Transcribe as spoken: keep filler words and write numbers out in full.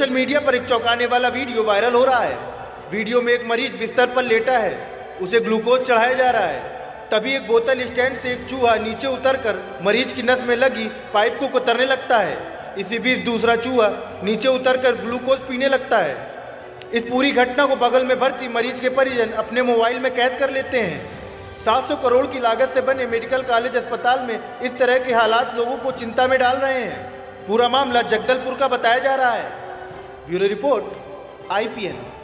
Social media पर एक चौंकाने वाला वीडियो वायरल हो रहा है। वीडियो में एक मरीज बिस्तर पर लेटा है, उसे ग्लूकोज चढ़ाया जा रहा है। तभी एक बोतल स्टैंड से एक चूहा नीचे उतरकर मरीज की नस में लगी पाइप को कुतरने लगता है। इसी बीच दूसरा चूहा नीचे उतरकर ग्लूकोज पीने लगता है। इस पूरी घटना को बगल में भर्ती मरीज के परिजन अपने मोबाइल में कैद कर लेते हैं। सात सौ करोड़ की लागत से बने मेडिकल कॉलेज अस्पताल में इस तरह के हालात लोगों को चिंता में डाल रहे हैं। पूरा मामला जगदलपुर का बताया जा रहा है। Bureau report I P N.